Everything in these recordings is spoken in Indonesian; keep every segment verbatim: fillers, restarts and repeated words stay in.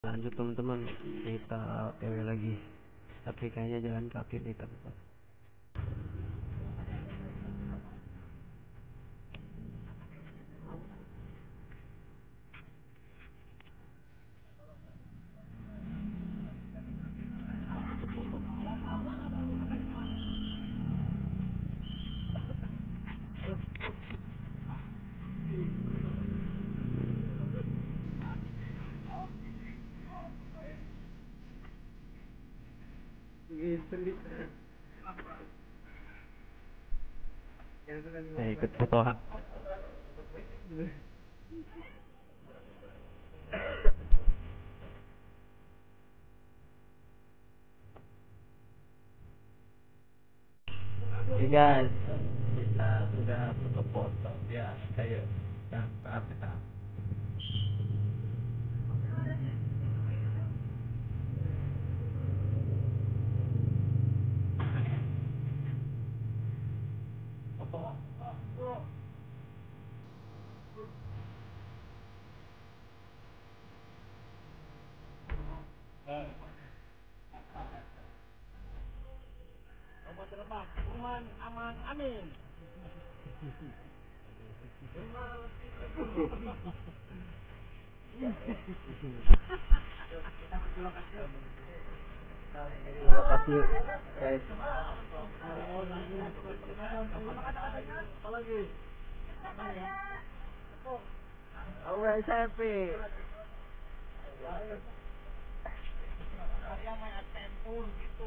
Lanjut teman-teman, kita O T W lagi, tapi kayaknya jalan kaki nih teman-teman. Saya ikut foto. Oke guys, kita sudah foto-foto ya, kayak yang kita. Aman, aman, amin. Terima kasih guys. Alright, happy. Yang main tempur gitu.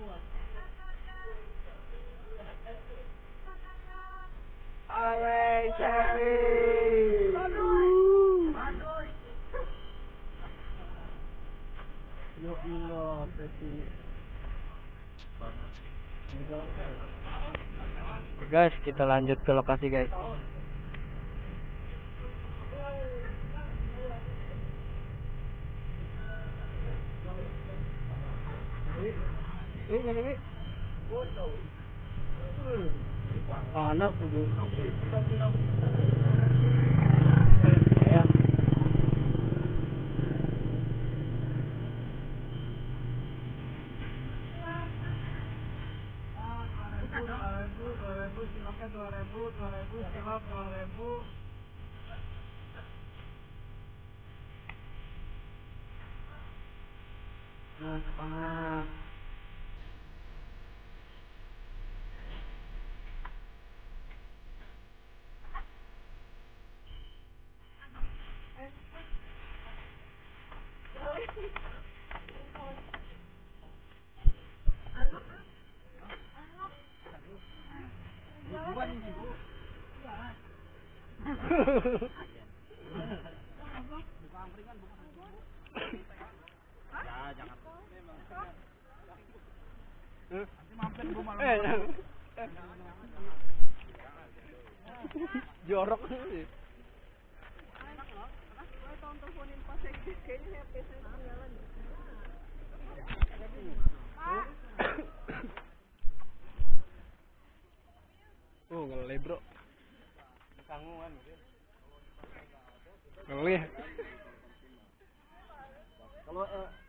Alright, happy. Aduh. Yo Allah, happy. Guys, kita lanjut ke lokasi guys. Ini ini. Anak dulu. Ya. dua ribu, dua ribu, silap dua ribu. Nah, semangat. Jorok sih. Oh, ngelih bro. Sangguan gitu. Ngelih. Kalau uh,